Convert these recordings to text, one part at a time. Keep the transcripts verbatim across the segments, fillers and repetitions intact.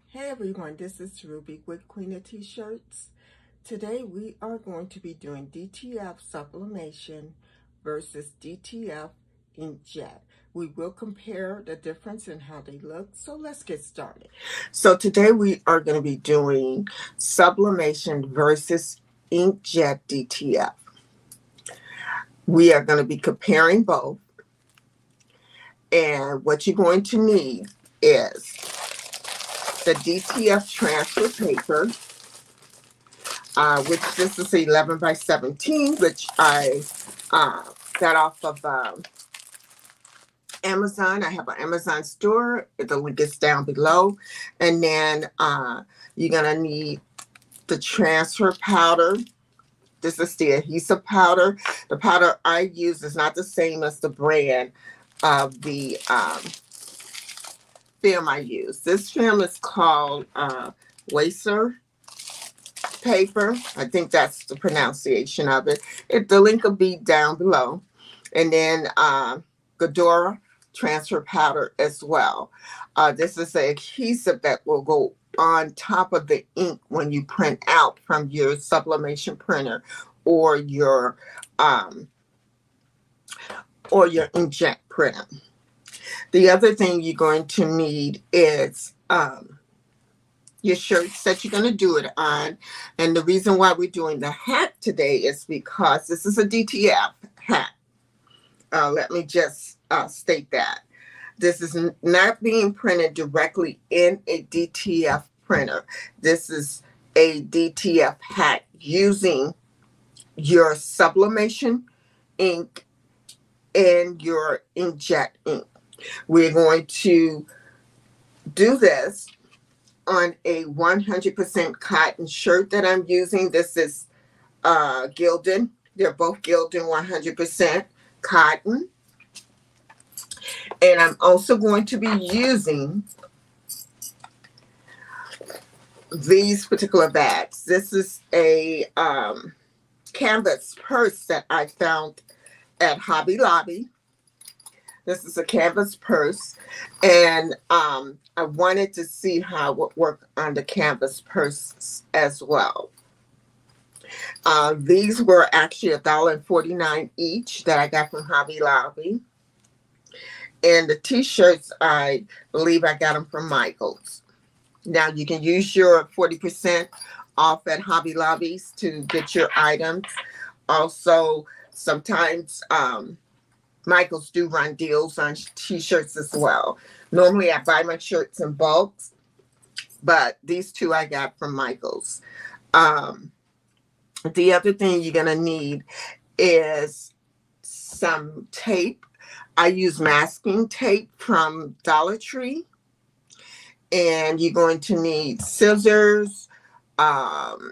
Hey everyone, this is Ruby with Queen of T-Shirts. Today we are going to be doing D T F Sublimation versus D T F Inkjet. We will compare the difference in how they look, so let's get started. So today we are going to be doing Sublimation versus Inkjet D T F. We are going to be comparing both, and what you're going to need is the D T F transfer paper, uh, which this is eleven by seventeen, which I uh, got off of um, Amazon. I have an Amazon store. The link is down below. And then uh, you're going to need the transfer powder. This is the adhesive powder. The powder I use is not the same as the brand of the um, film I use. This film is called uh, Welacer paper. I think that's the pronunciation of it. It the link will be down below. And then uh, Godora transfer powder as well. Uh, this is the adhesive that will go on top of the ink when you print out from your sublimation printer or your um, or your inkjet printer. The other thing you're going to need is um, your shirts that you're going to do it on. And the reason why we're doing the hat today is because this is a D T F hat. Uh, let me just uh, state that. This is not being printed directly in a D T F printer. This is a D T F hat using your sublimation ink and your inkjet ink. We're going to do this on a one hundred percent cotton shirt that I'm using. This is uh, Gildan. They're both Gildan one hundred percent cotton. And I'm also going to be using these particular bags. This is a um, canvas purse that I found at Hobby Lobby. This is a canvas purse, and um, I wanted to see how it would work on the canvas purse as well. Uh, these were actually a dollar and forty-nine each that I got from Hobby Lobby. And the t-shirts, I believe I got them from Michael's. Now you can use your forty percent off at Hobby Lobbies to get your items. Also, sometimes um, Michael's do run deals on t-shirts as well. Normally I buy my shirts in bulks, but these two I got from Michael's. Um, the other thing you're going to need is some tape. I use masking tape from Dollar Tree. And you're going to need scissors, um,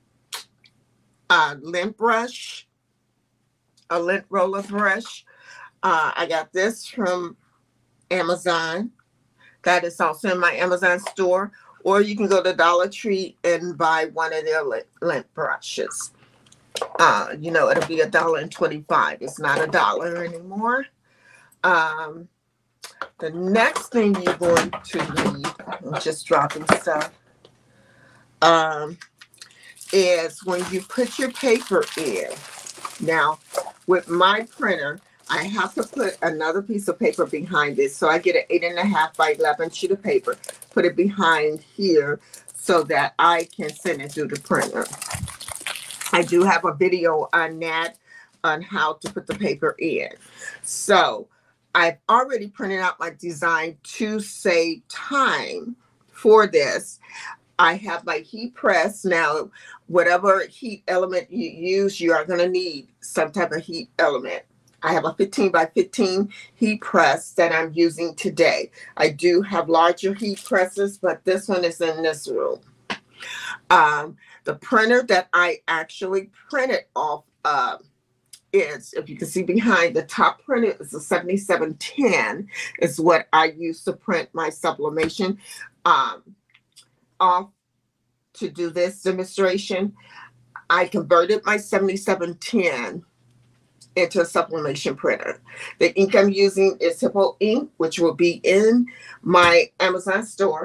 a lint brush, a lint roller brush. Uh, I got this from Amazon. That is also in my Amazon store. Or you can go to Dollar Tree and buy one of their lint, lint brushes. Uh, you know, it'll be a dollar and twenty-five. It's not a dollar anymore. Um, the next thing you're going to need, I'm just dropping stuff, um, is when you put your paper in. Now, with my printer, I have to put another piece of paper behind it. So I get an eight and a half by eleven sheet of paper, put it behind here so that I can send it through the printer. I do have a video on that, on how to put the paper in. So I've already printed out my design to save time for this. I have my heat press. Now, whatever heat element you use, you are going to need some type of heat element. I have a fifteen by fifteen heat press that I'm using today. I do have larger heat presses, but this one is in this room. Um, the printer that I actually printed off of is, if you can see behind the top printer, is a seventy-seven ten is what I use to print my sublimation um, off to do this demonstration. I converted my seventy-seven ten into a sublimation printer. The ink I'm using is Hippo ink, which will be in my Amazon store.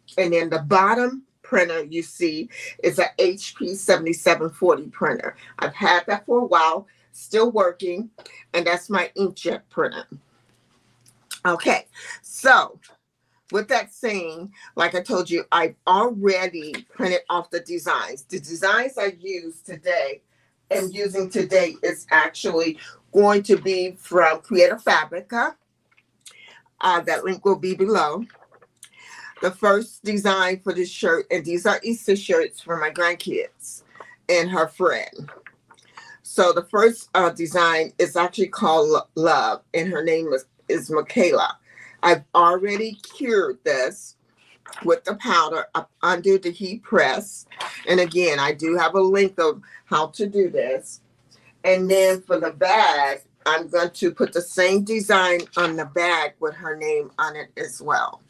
And then the bottom printer you see is a H P seventy-seven forty printer. I've had that for a while, still working, and that's my inkjet printer. Okay, so with that saying, like I told you, I've already printed off the designs. The designs I use today and using today is actually going to be from Creative Fabrica. Uh, that link will be below. The first design for this shirt, and these are Easter shirts for my grandkids and her friend. So the first uh, design is actually called Love, and her name is, is Michaela. I've already cured this with the powder up under the heat press. And again, I do have a link of how to do this. And then for the bag, I'm going to put the same design on the bag with her name on it as well.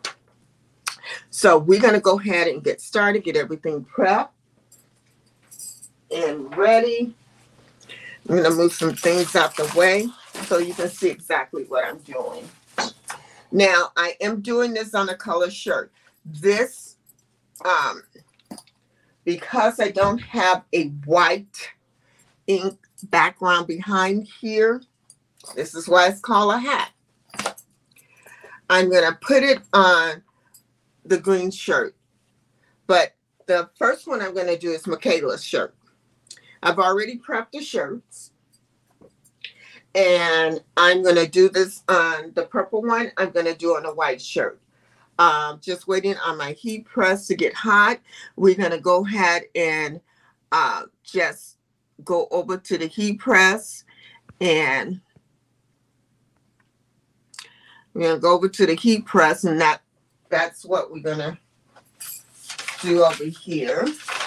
So we're going to go ahead and get started, get everything prepped and ready. I'm going to move some things out the way so you can see exactly what I'm doing. Now, I am doing this on a color shirt. This, um, because I don't have a white ink background behind here, this is why it's called a hat. I'm going to put it on the green shirt. But the first one I'm going to do is Michaela's shirt. I've already prepped the shirts. And I'm going to do this on the purple one. I'm going to do on a white shirt. Um, just waiting on my heat press to get hot. We're going to go ahead and uh, just go over to the heat press. And we're going to go over to the heat press. And that that's what we're going to do over here.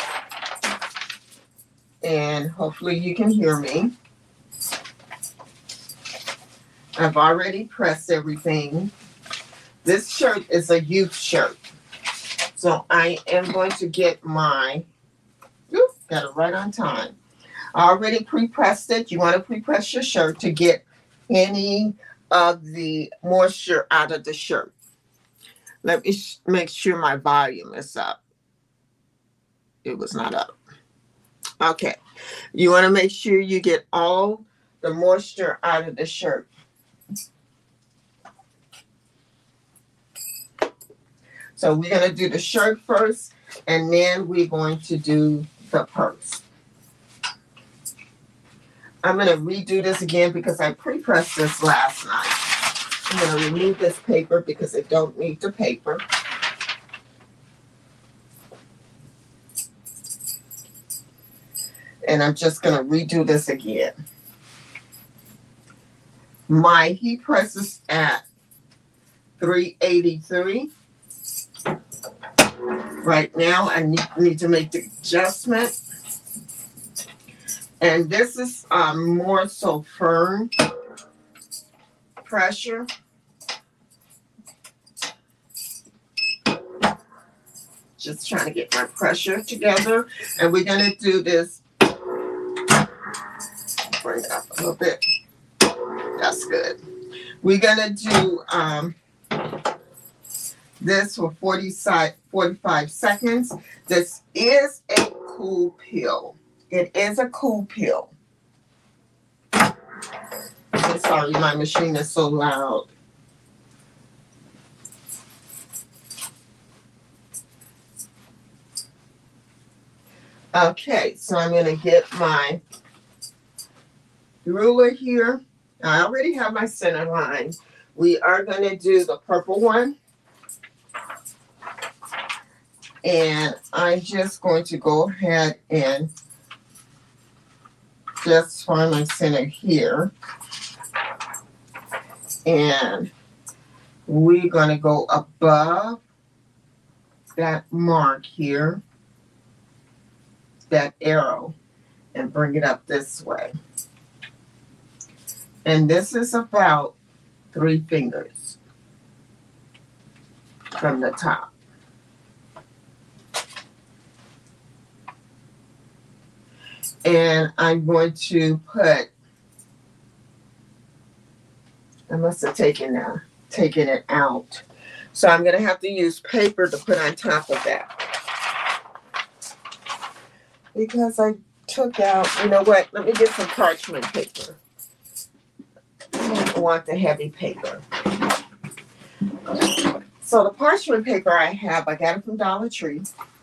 And hopefully you can hear me. I've already pressed everything. This shirt is a youth shirt. So I am going to get my, oops, got it right on time. I already pre-pressed it. You want to pre-press your shirt to get any of the moisture out of the shirt. Let me sh make sure my volume is up. It was not up. Okay. You want to make sure you get all the moisture out of the shirt. So we're going to do the shirt first, and then we're going to do the purse. I'm going to redo this again because I pre-pressed this last night. I'm going to remove this paper because I don't need the paper. And I'm just going to redo this again. My heat press is at three eighty-three. Right now, I need, need to make the adjustment. And this is um, more so firm pressure. Just trying to get my pressure together. And we're going to do this. Bring it up a little bit. That's good. We're going to do um, this for forty-five seconds. This is a cool peel. It is a cool peel. I'm sorry, my machine is so loud. Okay, so I'm going to get my ruler here. I already have my center line. We are going to do the purple one. And I'm just going to go ahead and just find my center here. And we're going to go above that mark here, that arrow, and bring it up this way. And this is about three fingers from the top. And I'm going to put, I must have taken, uh, taken it out. So I'm going to have to use paper to put on top of that. Because I took out, you know what, let me get some parchment paper. I don't want the heavy paper. So the parchment paper I have, I got it from Dollar Tree.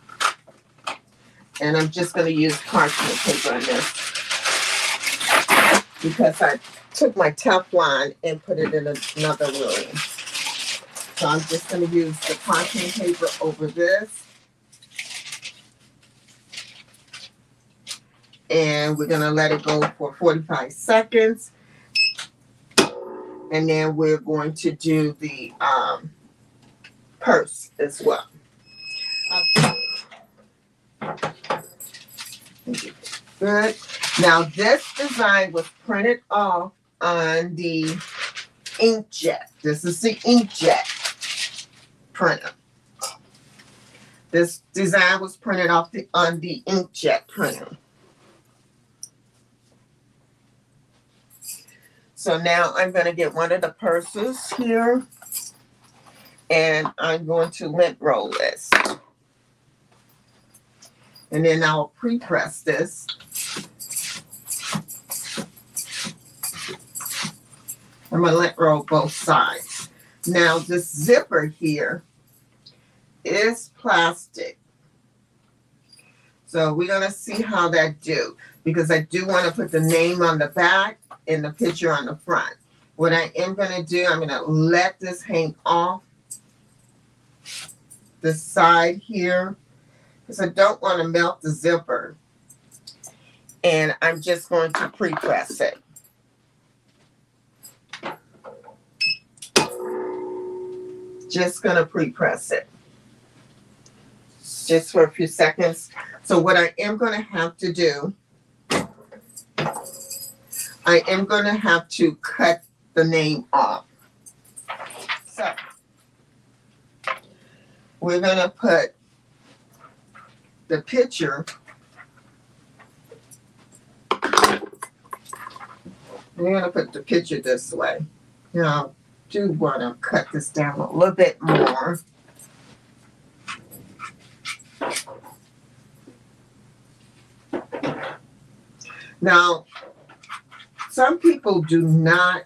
And I'm just going to use parchment paper on this. Because I took my Teflon and put it in another room. So I'm just going to use the parchment paper over this. And we're going to let it go for forty-five seconds. And then we're going to do the um, purse as well. Good. Now this design was printed off on the Inkjet. This is the Inkjet printer. This design was printed off the, on the Inkjet printer. So now I'm going to get one of the purses here, and I'm going to lint roll this. And then I'll pre-press this. I'm going to lint roll both sides. Now this zipper here is plastic. So we're going to see how that do, because I do want to put the name on the back and the picture on the front. What I am going to do, I'm going to let this hang off the side here, because I don't want to melt the zipper. And I'm just going to pre-press it. Just going to pre-press it. Just for a few seconds. So what I am going to have to do, I am going to have to cut the name off. So we're going to put the picture. We're going to put the picture this way. Now, I do want to cut this down a little bit more. Now, some people do not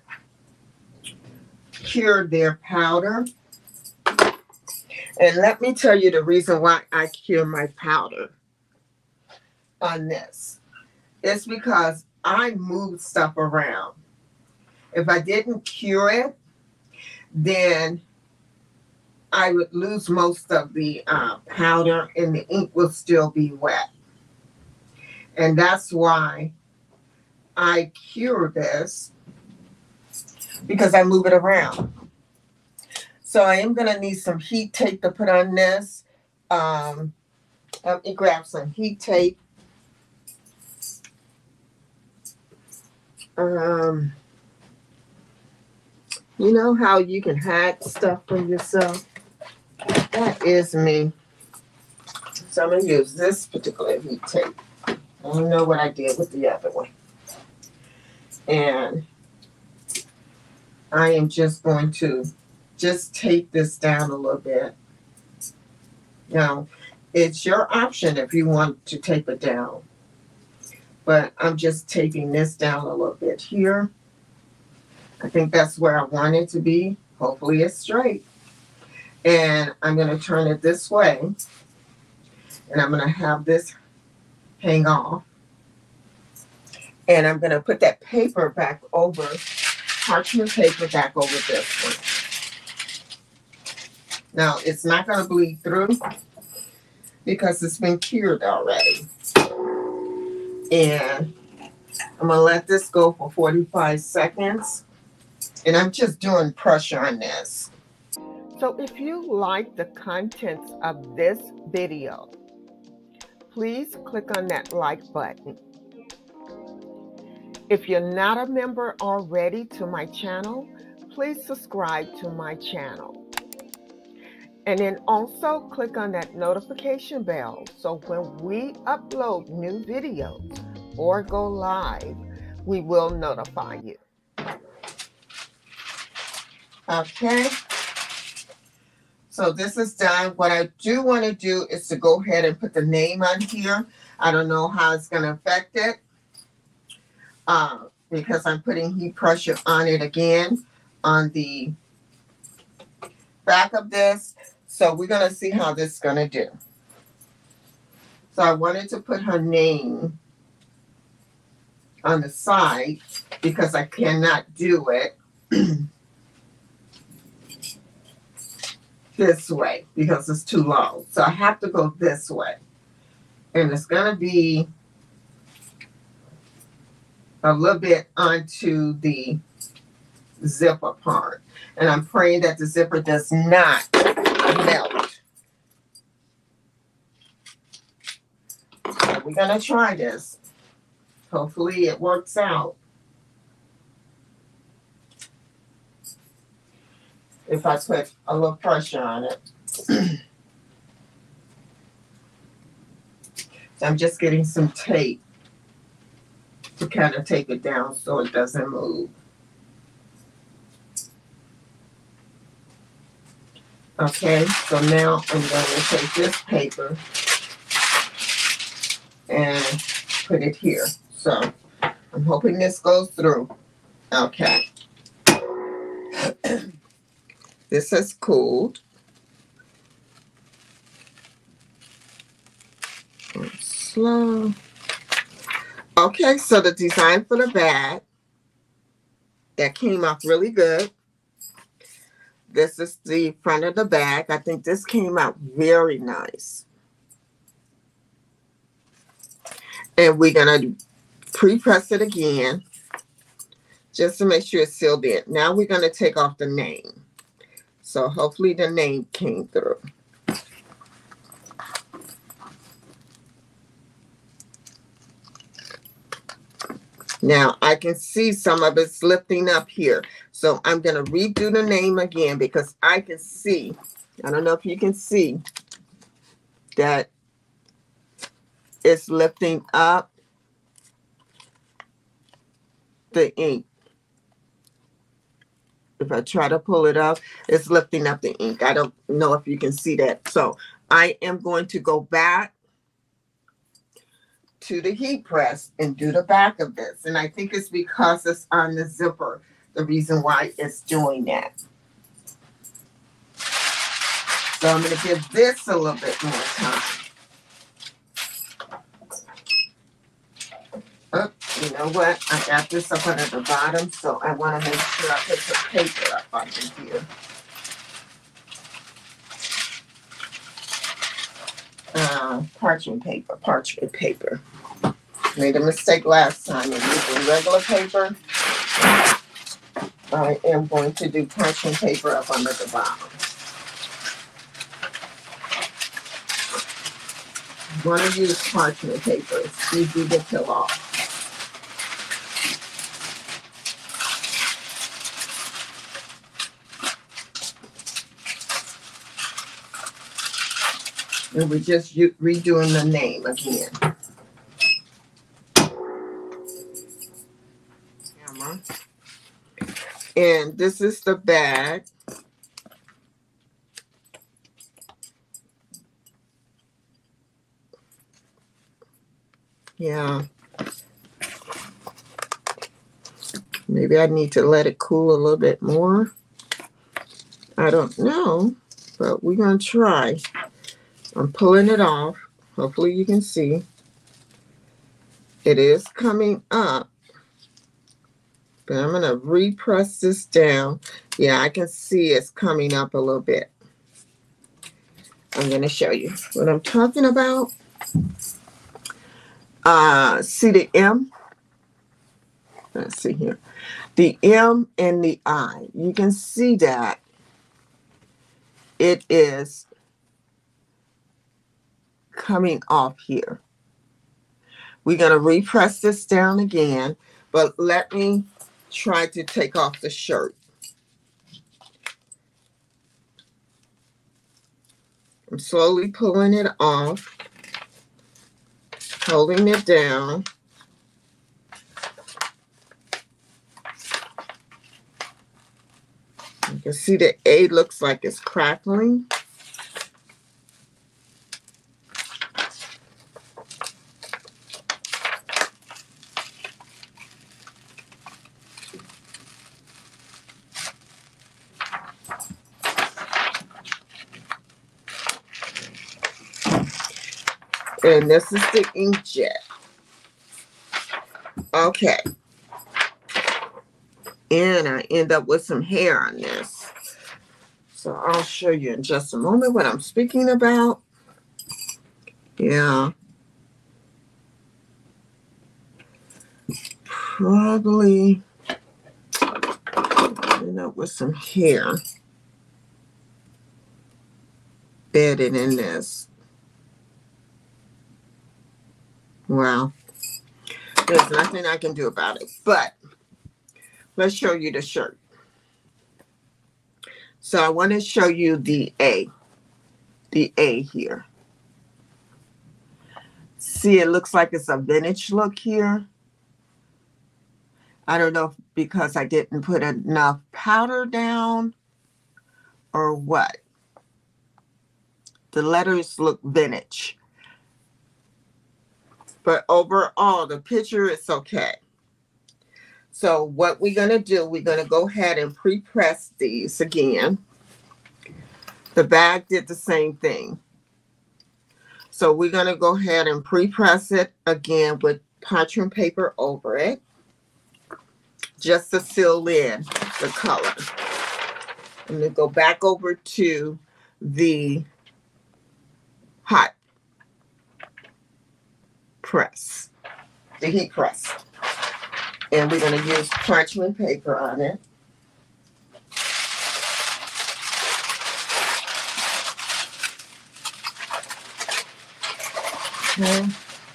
cure their powder. And let me tell you the reason why I cure my powder on this. It's because I move stuff around. If I didn't cure it, then I would lose most of the uh, powder and the ink will still be wet. And that's why I cure this, because I move it around. So I am going to need some heat tape to put on this. Um, let me grab some heat tape. Um, you know how you can hide stuff from yourself? That is me. So I'm going to use this particular heat tape. I don't know what I did with the other one. And I am just going to just tape this down a little bit. Now, it's your option if you want to tape it down. But I'm just taping this down a little bit here. I think that's where I want it to be. Hopefully it's straight. And I'm going to turn it this way. And I'm going to have this hang off. And I'm going to put that paper back over, parchment paper back over this one. Now, it's not going to bleed through because it's been cured already. And I'm going to let this go for forty-five seconds. And I'm just doing pressure on this. So if you like the contents of this video, please click on that like button. If you're not a member already to my channel, please subscribe to my channel. And then also click on that notification bell so when we upload new videos or go live, we will notify you. Okay. So this is done. What I do want to do is to go ahead and put the name on here. I don't know how it's going to affect it uh, because I'm putting heat pressure on it again on the back of this. So we're going to see how this is going to do. So I wanted to put her name on the side because I cannot do it this way because it's too long. So I have to go this way. And it's going to be a little bit onto the zipper part. And I'm praying that the zipper does not melt. So we're going to try this. Hopefully it works out. If I put a little pressure on it. So I'm just getting some tape to kind of tape it down so it doesn't move. Okay, so now I'm going to take this paper and put it here. So I'm hoping this goes through. Okay. This has cooled. Slow. Okay, so the design for the bag, that came out really good. This is the front of the bag. I think this came out very nice. And we're going to pre-press it again just to make sure it's sealed in. Now we're going to take off the name. So hopefully the name came through. Now I can see some of it's lifting up here. So I'm going to redo the name again because I can see, I don't know if you can see that it's lifting up the ink. If I try to pull it up, it's lifting up the ink. I don't know if you can see that. So I am going to go back to the heat press and do the back of this. And I think it's because it's on the zipper, the reason why it's doing that. So I'm going to give this a little bit more time. Oh, you know what? I got this up under the bottom, so I want to make sure I put the paper up under here. Uh, parchment paper, parchment paper. Made a mistake last time in using regular paper. I am going to do parchment paper up under the bottom. You want to use parchment paper. It's easy to peel off. And we're just redoing the name again. Camera. And this is the bag. Yeah. Maybe I need to let it cool a little bit more. I don't know, but we're going to try. I'm pulling it off. Hopefully you can see. It is coming up. But I'm going to repress this down. Yeah, I can see it's coming up a little bit. I'm going to show you what I'm talking about. Uh, see the M? Let's see here. The M and the I. You can see that it is coming off here. We're going to repress this down again, but let me try to take off the shirt. I'm slowly pulling it off, holding it down. You can see the A looks like it's crackling. And this is the inkjet. Okay. And I end up with some hair on this. So I'll show you in just a moment what I'm speaking about. Yeah. Probably end up with some hair bedded in this. Well, there's nothing I can do about it, but let's show you the shirt. So I want to show you the A, the A here. See, it looks like it's a vintage look here. I don't know if because I didn't put enough powder down or what. The letters look vintage. But overall, the picture is okay. So what we're going to do, we're going to go ahead and pre-press these again. The bag did the same thing. So we're going to go ahead and pre-press it again with parchment paper over it, just to seal in the color. I'm going to go back over to the hot press, the heat press. And we're going to use parchment paper on it. Okay.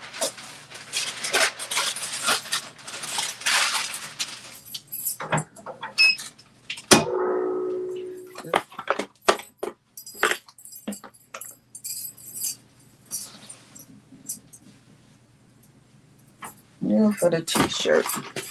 Yeah, for the t-shirt.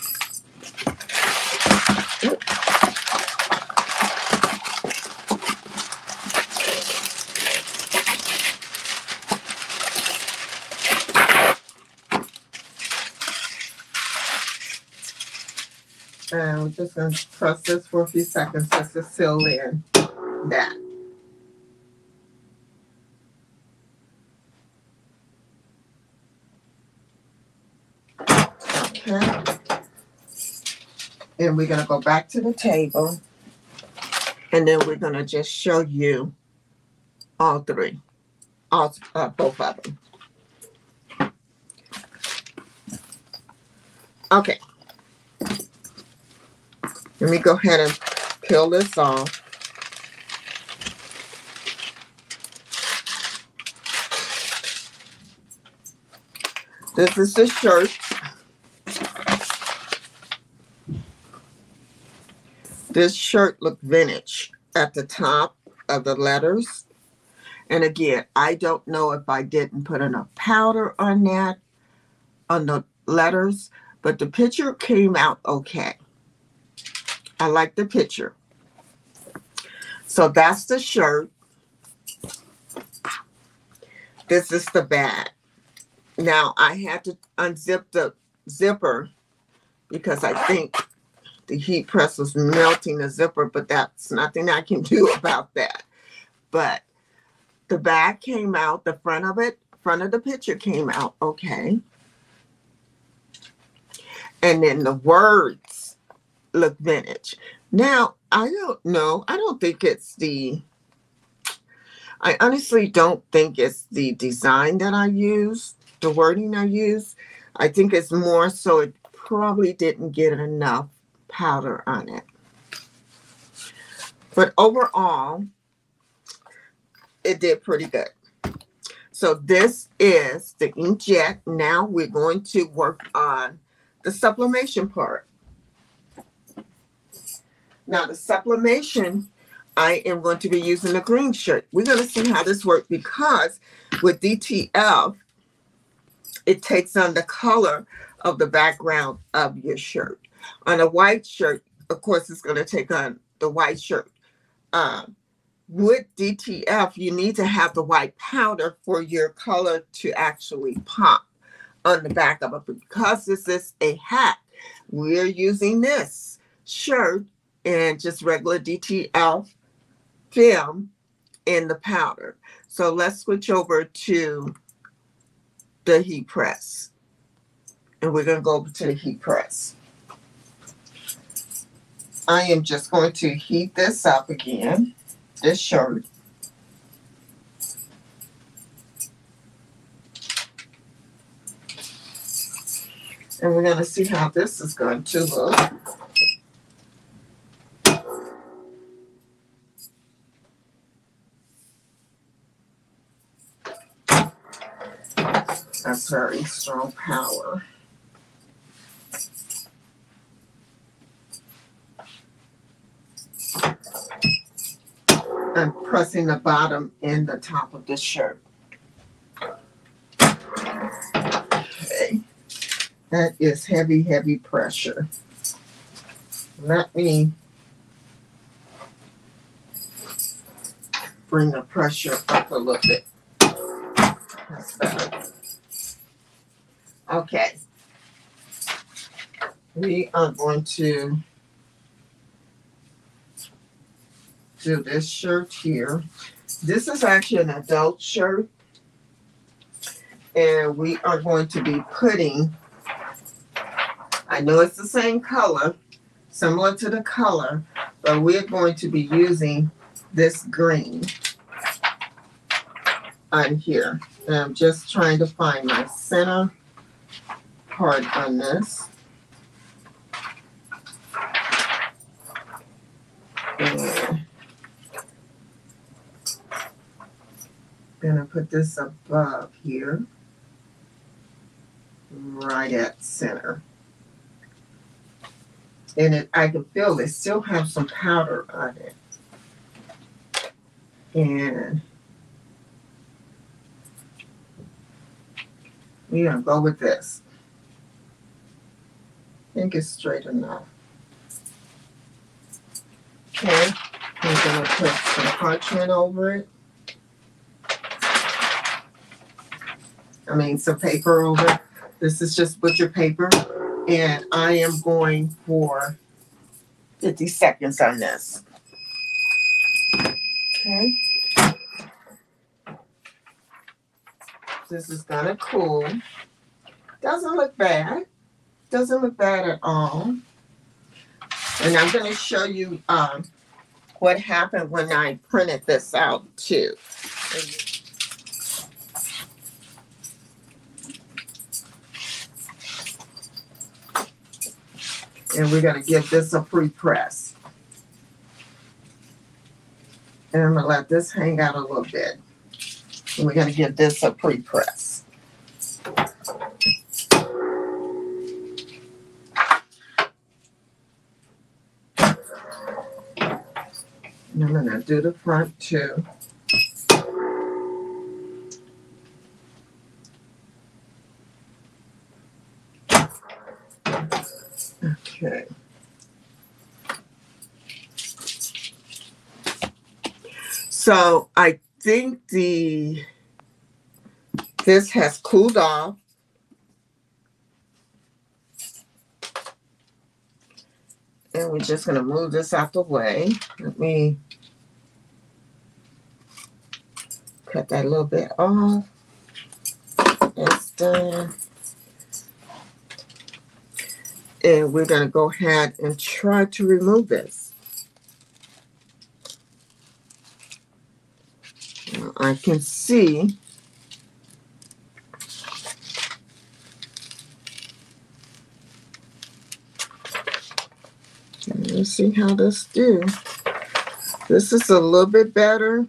And we're just going to press this for a few seconds just to seal in that. Okay. And we're going to go back to the table. And then we're going to just show you all three, all uh, both of them. Okay. Let me go ahead and peel this off. This is the shirt. This shirt looked vintage at the top of the letters. And again, I don't know if I didn't put enough powder on that, on the letters, but the picture came out okay. I like the picture. So that's the shirt. This is the bag. Now I had to unzip the zipper because I think the heat press was melting the zipper, but that's nothing I can do about that. But the back came out, the front of it, front of the picture came out okay. And then the words look vintage. Now, I don't know. I don't think it's the, I honestly don't think it's the design that I use, the wording I use. I think it's more so it probably didn't get enough powder on it. But overall, it did pretty good. So this is the inkjet. Now we're going to work on the sublimation part. Now the sublimation, I am going to be using the green shirt. We're going to see how this works because with D T F, it takes on the color of the background of your shirt. On a white shirt, of course, it's going to take on the white shirt. Um, with D T F, you need to have the white powder for your color to actually pop on the back of it. But because this is a hat, we're using this shirt and just regular D T F film in the powder. So let's switch over to the heat press. And we're going to go over to the heat press. I am just going to heat this up again, this shirt. And we're going to see how this is going to look. That's very strong power. I'm pressing the bottom and the top of this shirt. Okay. That is heavy, heavy pressure. Let me bring the pressure up a little bit. That's better. Okay. We are going to do this shirt here. This is actually an adult shirt. And we are going to be putting, I know it's the same color, similar to the color, but we're going to be using this green on here. And I'm just trying to find my center part on this. And I'm gonna put this above here, right at center. And it, I can feel it still have some powder on it. And we're gonna go with this. I think it's straight enough. Okay, I'm gonna put some parchment over it. I mean, some paper over it. This is just butcher paper. And I am going for fifty seconds on this. Okay. This is gonna cool. Doesn't look bad. Doesn't look bad at all. And I'm gonna show you um, what happened when I printed this out too. And we're gonna give this a pre-press. And I'm gonna let this hang out a little bit. And we're gonna give this a pre-press. And I'm gonna do the front too. Okay. So I think the this has cooled off. And we're just going to move this out the way. Let me cut that a little bit off. It's done. And we're going to go ahead and try to remove this. Now I can see let's see how this do. This is a little bit better.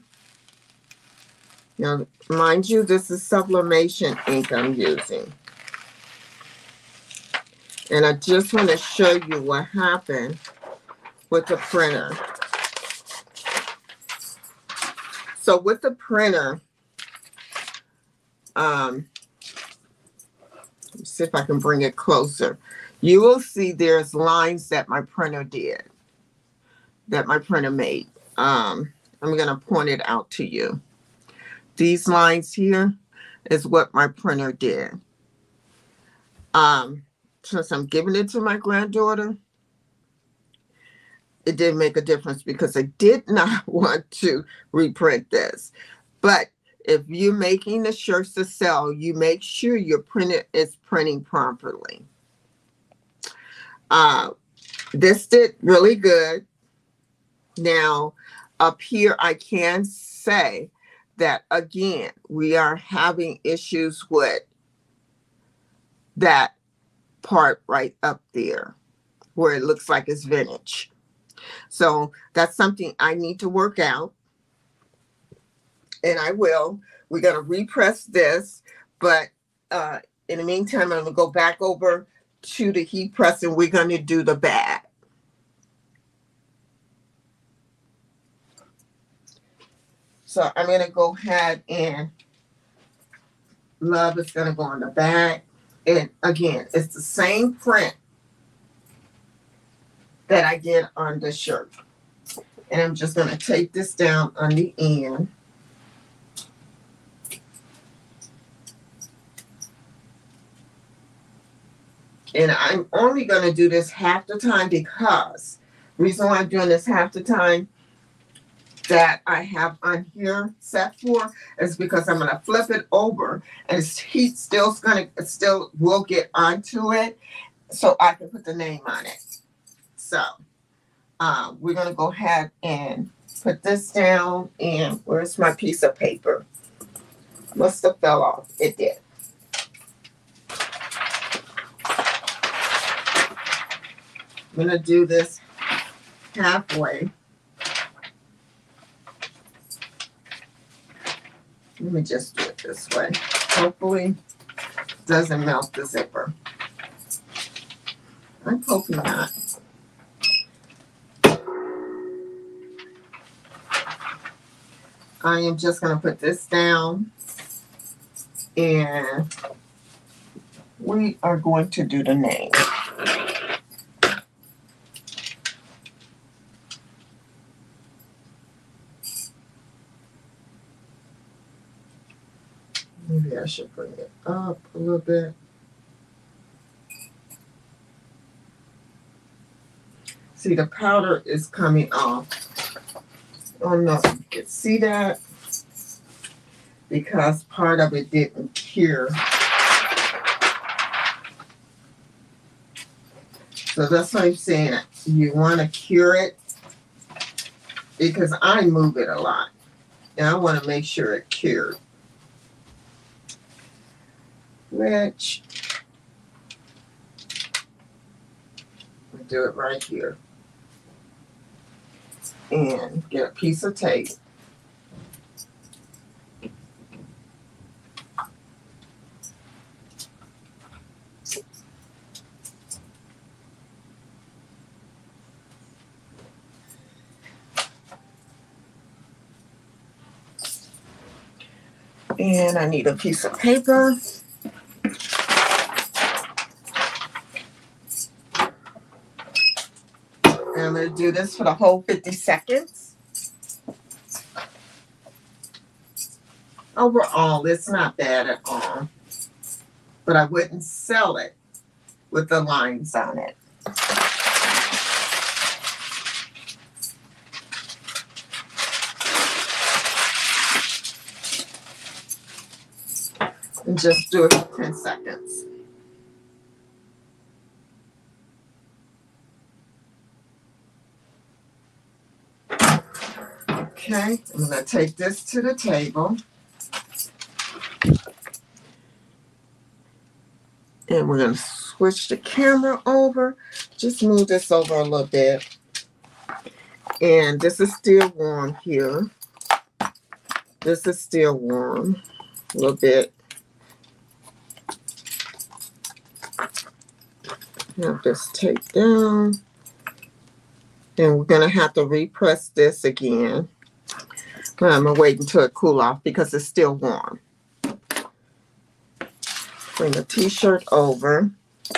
Now, mind you, this is Sublimation ink I'm using. And I just want to show you what happened with the printer. So with the printer, um, let's see if I can bring it closer. You will see there's lines that my printer did, that my printer made. Um, I'm going to point it out to you. These lines here is what my printer did. Um, since I'm giving it to my granddaughter, it didn't make a difference because I did not want to reprint this. But If you're making the shirts to sell, you make sure your printer is printing properly. Uh, this did really good. Now, up here, I can say that, again, we are having issues with that part right up there where it looks like it's vintage. So that's something I need to work out. And I will. We're going to repress this. But uh, in the meantime, I'm going to go back over to the heat press and we're going to do the bag. So I'm going to go ahead and Love is going to go on the back. And again, it's the same print that I did on the shirt. And I'm just going to take this down on the end. And I'm only going to do this half the time because the reason why I'm doing this half the time that I have on here set for is because I'm going to flip it over and heat still going to still will get onto it so I can put the name on it. So um, we're going to go ahead and put this down. And where's my piece of paper? Must have fell off. It did. I'm going to do this halfway. Let me just do it this way. Hopefully it doesn't melt the zipper. I'm hoping not. I am just going to put this down and we are going to do the name. Maybe I should bring it up a little bit. See, the powder is coming off. Oh no, you can see that because part of it didn't cure. So that's why I'm saying you want to cure it because I move it a lot and I want to make sure it cured. Which I'll do it right here and get a piece of tape. And I need a piece of paper. I'm going to do this for the whole fifty seconds. Overall, it's not bad at all. But I wouldn't sell it with the lines on it. And just do it for ten seconds. Okay, I'm going to take this to the table. And we're going to switch the camera over. Just move this over a little bit. And this is still warm here. This is still warm a little bit. Have this tape down. And we're going to have to repress this again. I'm going to wait until it cools off because it's still warm. Bring the t-shirt over.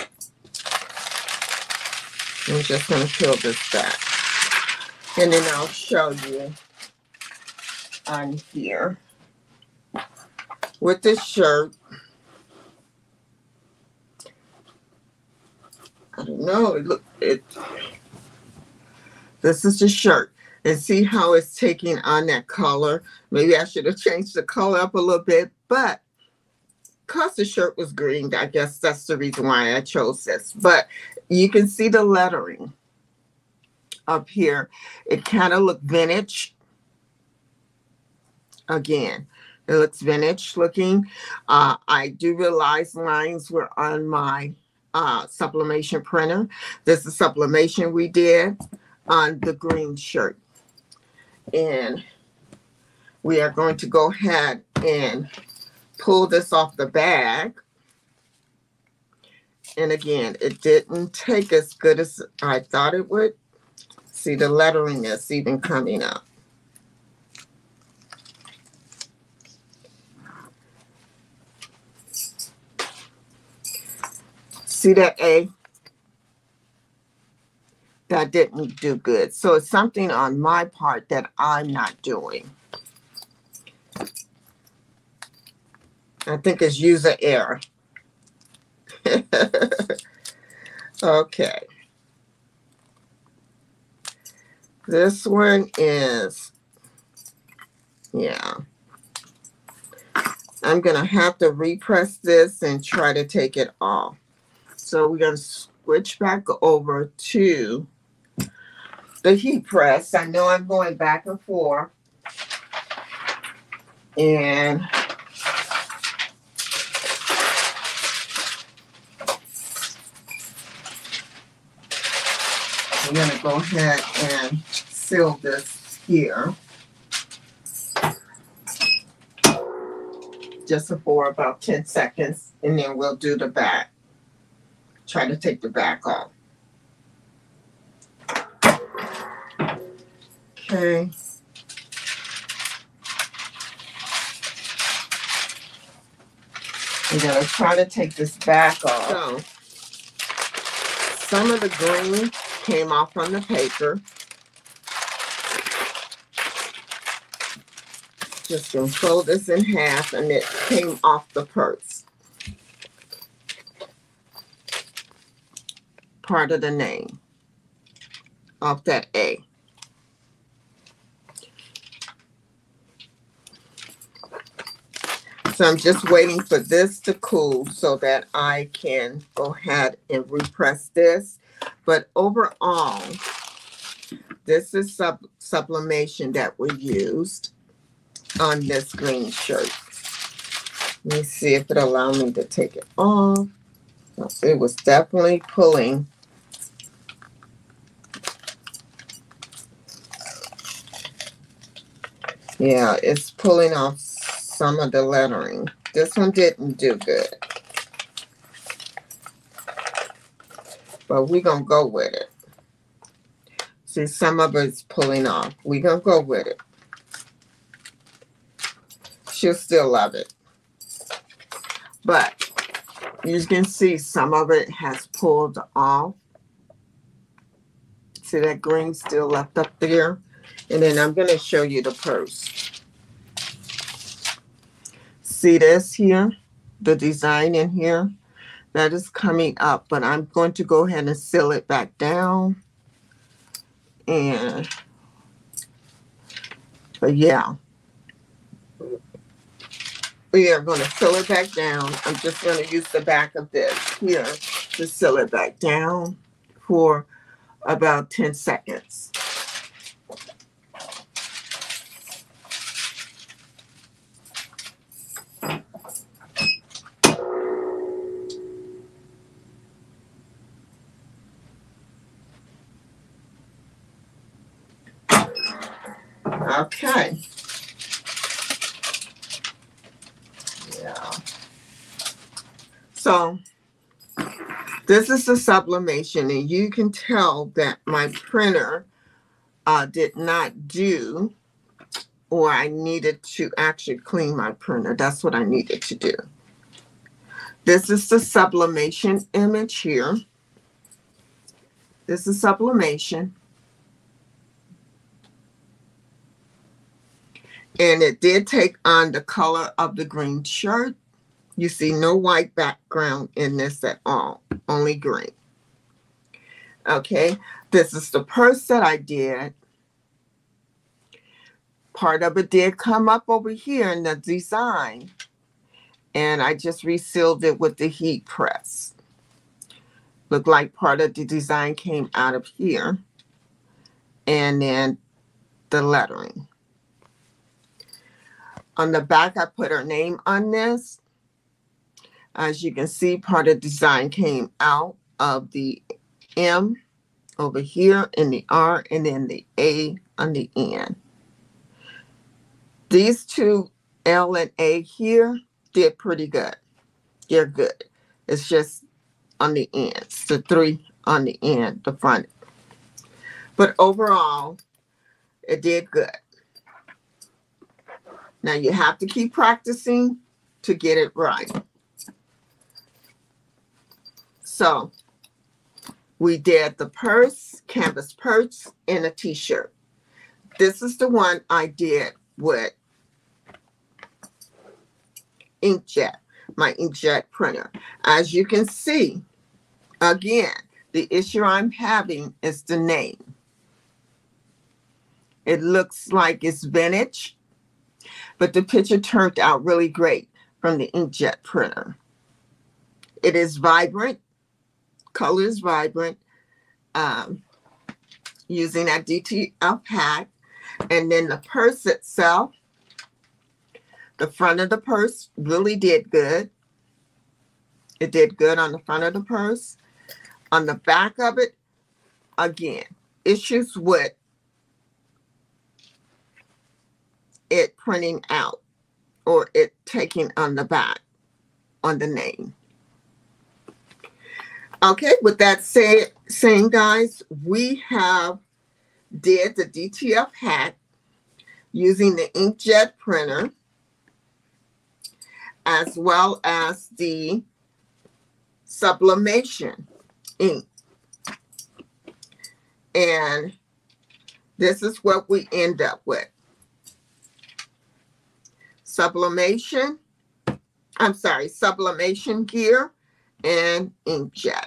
I'm just going to peel this back. And then I'll show you on here. With this shirt, I don't know, it look it this is the shirt. And see how it's taking on that color. Maybe I should have changed the color up a little bit, but because the shirt was green, I guess that's the reason why I chose this. But you can see the lettering up here. It kind of looked vintage. Again, it looks vintage looking. Uh, I do realize lines were on my uh, sublimation printer. This is sublimation we did on the green shirt. And we are going to go ahead and pull this off the bag. And again, it didn't take as good as I thought it would. See, the lettering is even coming up. See that A? That didn't do good. So it's something on my part that I'm not doing. I think it's user error. Okay. This one is, yeah. I'm going to have to repress this and try to take it off. So we're going to switch back over to the heat press. I know I'm going back and forth. And I'm going to go ahead and seal this here. Just for about ten seconds, and then we'll do the back. Try to take the back off. Okay. I'm going to try to take this back off. So, some of the green came off on the paper. Just going to fold this in half, and it came off the purse. Part of the name. Off that A. So I'm just waiting for this to cool so that I can go ahead and repress this. But overall, this is sub sublimation that we used on this green shirt. Let me see if it allowed me to take it off. It was definitely pulling. Yeah, it's pulling off some of the lettering. This one didn't do good. But we're going to go with it. See, some of it's pulling off. We're going to go with it. She'll still love it. But you can see some of it has pulled off. See that green still left up there? And then I'm going to show you the purse. See this here? The design in here? That is coming up, but I'm going to go ahead and seal it back down. And, but yeah. We are going to seal it back down. I'm just going to use the back of this here to seal it back down for about ten seconds. Okay. Yeah. So this is the sublimation, and you can tell that my printer uh, did not do, or I needed to actually clean my printer. That's what I needed to do. This is the sublimation image here. This is sublimation. And it did take on the color of the green shirt. You see no white background in this at all, only green. Okay, this is the purse that I did. Part of it did come up over here in the design, and I just resealed it with the heat press. Looked like part of the design came out of here, and then the lettering. On the back, I put her name on this. As you can see, part of the design came out of the M over here, and the R, and then the A on the end. These two, L and A here, did pretty good. They're good. It's just on the ends, the three on the end, the front. But overall, it did good. Now you have to keep practicing to get it right. So we did the purse, canvas purse, and a t-shirt. This is the one I did with Inkjet, my Inkjet printer. As you can see, again, the issue I'm having is the name. It looks like it's vintage, but the picture turned out really great from the Inkjet printer. It is vibrant, color is vibrant, um, using that D T F hack. And then the purse itself, the front of the purse really did good. It did good on the front of the purse. On the back of it, again, issues with it printing out or it taking on the back on the name. Okay, with that said, saying, guys, we have did the D T F hack using the Inkjet printer as well as the Sublimation ink. And this is what we end up with. Sublimation, I'm sorry, Sublimation gear and Inkjet.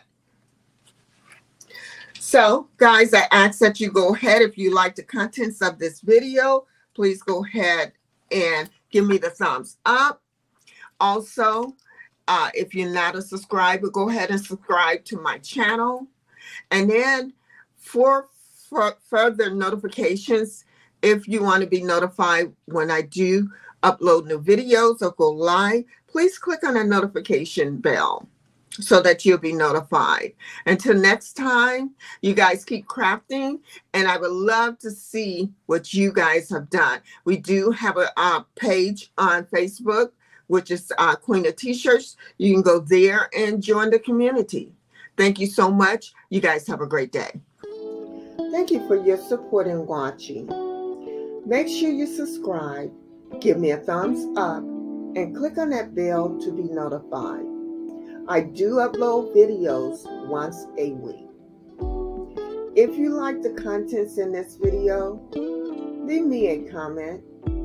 So, guys, I ask that you go ahead. If you like the contents of this video, please go ahead and give me the thumbs up. Also, uh, if you're not a subscriber, go ahead and subscribe to my channel. And then for, for further notifications, if you want to be notified when I do upload new videos or go live, please click on the notification bell so that you'll be notified. Until next time, you guys keep crafting, and I would love to see what you guys have done. We do have a uh, page on Facebook, which is uh, Queen of T-shirts. You can go there and join the community. Thank you so much. You guys have a great day. Thank you for your support and watching. Make sure you subscribe, give me a thumbs up, and click on that bell to be notified. I do upload videos once a week. If you like the contents in this video, leave me a comment.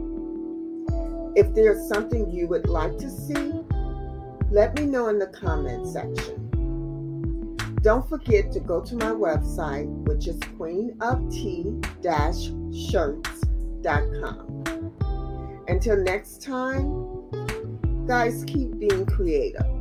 If there's something you would like to see, let me know in the comment section. Don't forget to go to my website, which is queen of t dash shirts dot com. Until next time, guys, keep being creative.